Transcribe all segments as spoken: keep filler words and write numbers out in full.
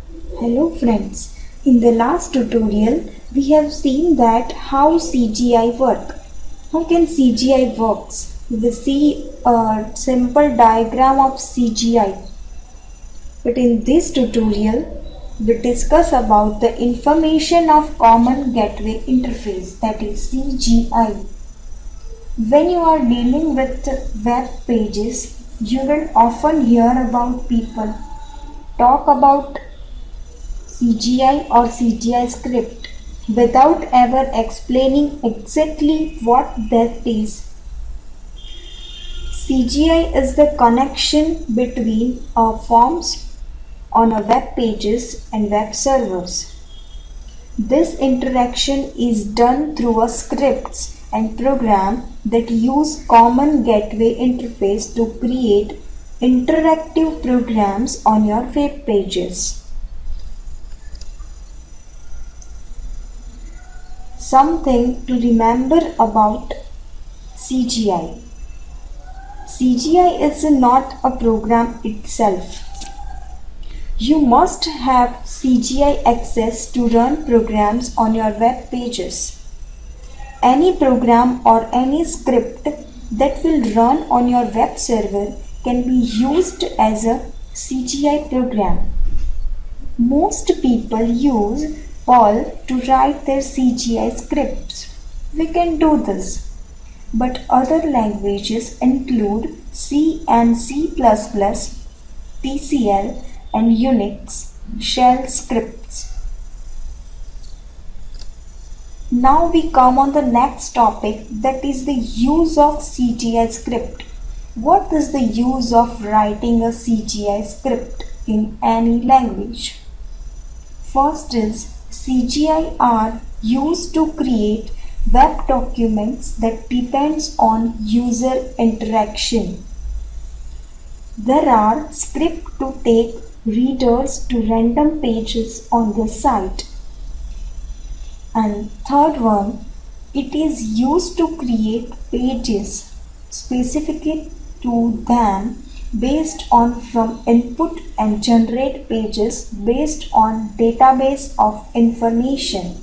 Hello friends, in the last tutorial we have seen that how C G I work. How can C G I works? We see a simple diagram of C G I. But in this tutorial we discuss about the information of Common Gateway Interface, that is C G I. When you are dealing with web pages, you will often hear about people talk about C G I or C G I script without ever explaining exactly what that is. C G I is the connection between our forms on our web pages and web servers. This interaction is done through a scripts and program that use Common Gateway Interface to create interactive programs on your web pages. Something to remember about C G I. C G I is not a program itself. You must have C G I access to run programs on your web pages. Any program or any script that will run on your web server can be used as a C G I program. Most people use Perl to write their C G I scripts. We can do this, but other languages include C and C plus plus, T C L and Unix shell scripts. Now we come on the next topic, that is the use of C G I script. What is the use of writing a C G I script in any language? First is C G I are used to create web documents that depends on user interaction. There are scripts to take readers to random pages on the site. And third one, it is used to create pages specific to them based on from input and generate pages based on database of information.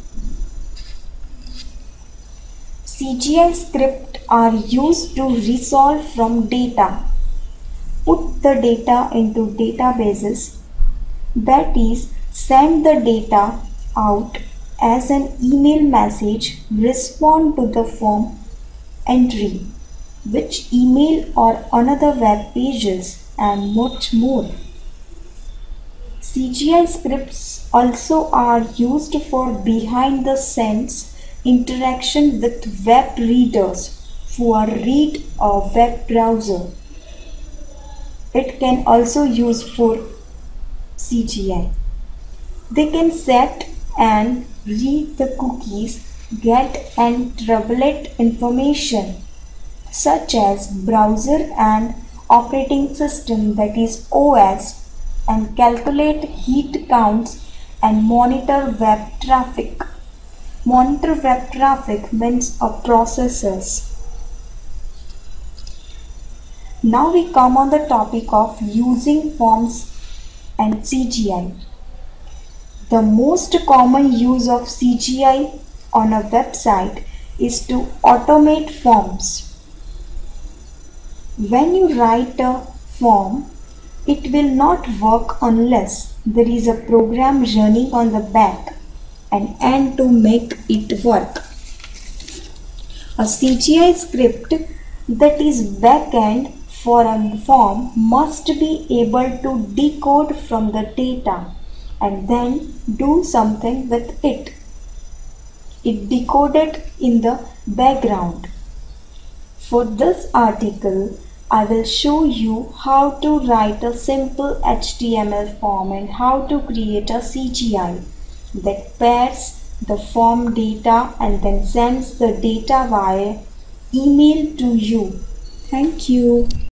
C G I scripts are used to resolve from data, put the data into databases, that is, send the data out as an email message, respond to the form entry, which email or another web pages, and much more. C G I scripts also are used for behind the scenes interaction with web readers who are read a web browser. It can also use for C G I. They can set and read the cookies, get and tabulate information such as browser and operating system, that is O S, and calculate heat counts and monitor web traffic. Monitor web traffic means a processors. Now we come on the topic of using forms and C G I. The most common use of C G I on a website is to automate forms. When you write a form, it will not work unless there is a program running on the back and end to make it work. A C G I script that is back-end for a form must be able to decode from the data and then do something with it. It decoded in the background. For this article, I will show you how to write a simple H T M L form and how to create a C G I that pairs the form data and then sends the data via email to you. Thank you.